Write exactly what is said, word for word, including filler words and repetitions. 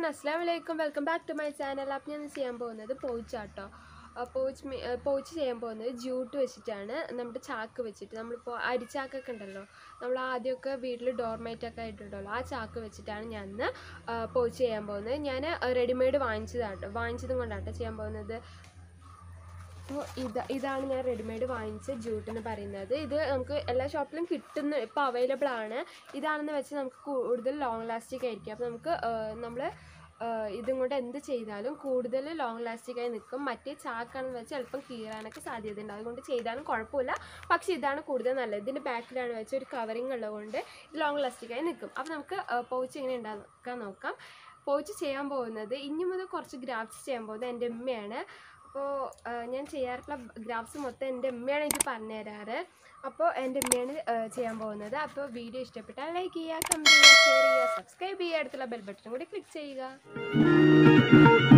everyone, Assalamualaikum. Welcome back to my channel. അപ്പോൾ ഞാൻ ചെയ്യാൻ പോകുന്നത് pouch ആട്ടോ. pouch pouch ചെയ്യാൻ പോകുന്നത് jute വെച്ചിട്ടാണ്. നമ്മുടെ ചാക്ക് വെച്ചിട്ട് നമ്മളിപ്പോൾ അരിച്ചാക്കൊക്കെ ഉണ്ടല്ലോ, നമ്മൾ ആദ്യമൊക്കെ വീട്ടിൽ ഡോർമേറ്റ് ഒക്കെ ആയിട്ടുണ്ടല്ലോ, ആ ചാക്ക് വെച്ചിട്ടാണ് ഞാൻ ഇന്ന് pouch ചെയ്യാൻ പോകുന്നത്. ഞാൻ റെഡിമെയ്ഡ് വാങ്ങിച്ചതാട്ടോ, വാങ്ങിച്ചതും കൊണ്ടാട്ടോ ചെയ്യാൻ പോകുന്നത്. അപ്പോൾ ഇത് ഇതാണ് ഞാൻ റെഡിമെയ്ഡ് വാങ്ങിച്ച ജൂട്ട് എന്ന് പറയുന്നത്. ഇത് നമുക്ക് എല്ലാ ഷോപ്പിലും കിട്ടുന്ന ഇപ്പോൾ അവൈലബിൾ ആണ്. ഇതാണെന്ന് വെച്ച് നമുക്ക് കൂടുതൽ ലോങ് ലാസ്റ്റിക് ആയിരിക്കും. അപ്പോൾ നമുക്ക് നമ്മൾ ഇതും കൊണ്ട് എന്ത് ചെയ്താലും കൂടുതൽ ലോങ് ലാസ്റ്റിക് ആയി നിൽക്കും. മറ്റേ ചാക്കാണെന്ന് വെച്ചാൽ എളുപ്പം കീറാനൊക്കെ സാധ്യതയുണ്ട്, അതുകൊണ്ട് ചെയ്താലും കുഴപ്പമില്ല. പക്ഷേ ഇതാണ് കൂടുതൽ നല്ലത്. ഇതിൻ്റെ ബാക്കിലാണ് വെച്ച് ഒരു കവറിങ് ഉള്ളതുകൊണ്ട് ഇത് ലോങ് ലാസ്റ്റിക് ആയി നിൽക്കും. അപ്പോൾ നമുക്ക് pouch എങ്ങനെ ഉണ്ടാക്കാൻ നോക്കാം. pouch ചെയ്യാൻ പോകുന്നത് ഇനി മുതൽ കുറച്ച് ഗ്രാഫ്റ്റ്സ് ചെയ്യാൻ പോകുന്നത് എൻ്റെ അമ്മയാണ്. അപ്പോൾ ഞാൻ ചെയ്യാറുള്ള ഗ്രാഫ്റ്റ്സ് മൊത്തം എൻ്റെ അമ്മയാണ് എനിക്ക് പറഞ്ഞു തരാറ്. അപ്പോൾ എൻ്റെ അമ്മയാണ് ചെയ്യാൻ പോകുന്നത്. അപ്പോൾ വീഡിയോ ഇഷ്ടപ്പെട്ടാൽ ലൈക്ക് ചെയ്യുക, കമൻറ്റ് ചെയ്യുക, ഷെയർ ചെയ്യുക, സബ്സ്ക്രൈബ് ചെയ്യുക, അടുത്തുള്ള ബെൽ ബട്ടൺ കൂടി ക്ലിക്ക് ചെയ്യുക.